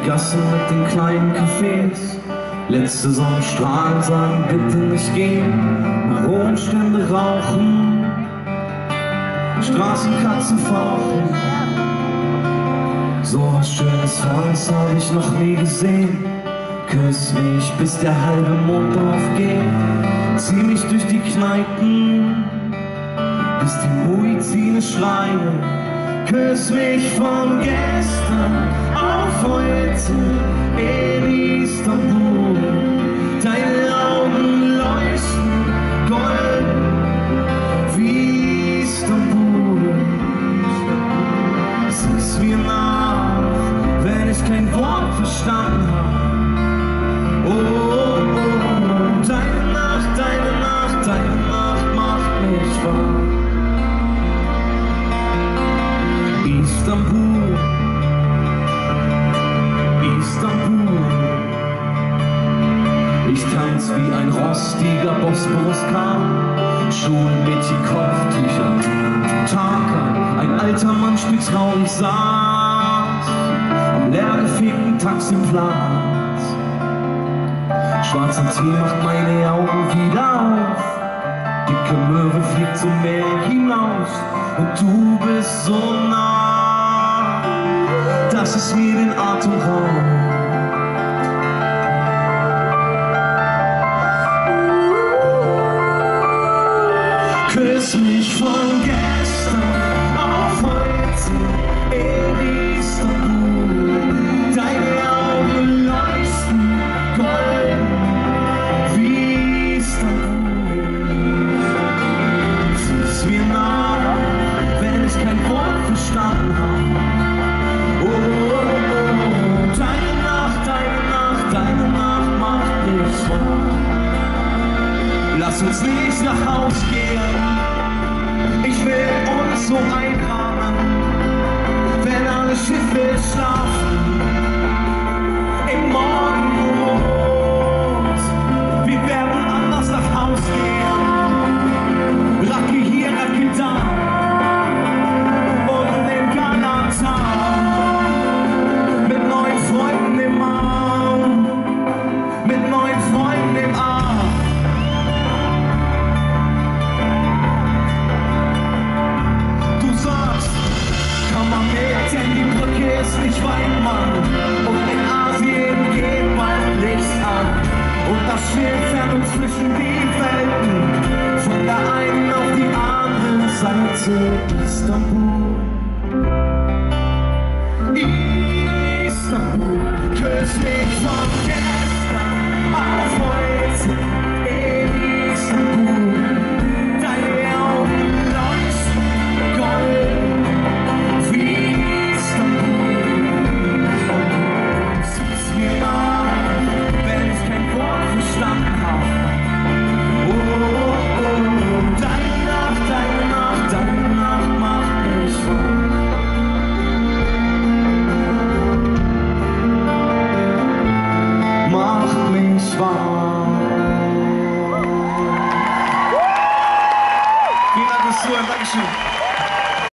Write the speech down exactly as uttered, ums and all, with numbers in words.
die Gassen mit den kleinen Cafés. Letzte Sonnenstrahlen sagen bitte nicht gehen. Marronenstände rauchen, Straßenkatzen fauchen. So was Schönes von uns hab ich noch nie gesehen. Küss mich, bis der halbe Mond aufgeht. Zieh mich durch die Kneipen, bis die Muizine schreien. Küss mich von gestern auf heute in Istanbul. Deine Augen leuchten golden wie Istanbul. Siehst mir nach, wenn ich kein Wort verstanden habe. Oh, oh, oh, deine Nacht, deine Nacht, deine Nacht macht mich wach. Istanbul, Istanbul. Ich tanz wie ein rostiger Bosporuskar, Schuhen mit die Kopftücher. Tarkan, ein alter Mann spielt traurig, saß am leergefegten Taxiplatz. Schwarzer Tee macht meine Augen wieder auf. Dicke Möwe fliegt zum Meer hinaus. Und du bist so nah, dass es mir den Atem raubt. Küss mich von gestern auf heute in Istanbul. Deine Augen leuchten golden wie Istanbul. Siehst mir nach, wenn ich kein Wort verstanden habe. Oh, oh, oh, deine Nacht, deine Nacht, deine Nacht macht mich wach. Lass uns nicht nach Haus gehen, ich will uns so einrahmen, wenn alle Schiffe schlafen, im Morgenrot. Wir werden anders nach Haus gehen, Racke hier, Racke da, und den Galatan, mit neuen Freunden im Arm, mit neuen Freunden im Arm. Denn die Brücke ist nicht weit, Mann, und in Asien geht bald Licht an. Und das Schild fährt uns zwischen die Welten, von der einen auf die andere Seite. Istanbul, Istanbul, küss mich von gestern.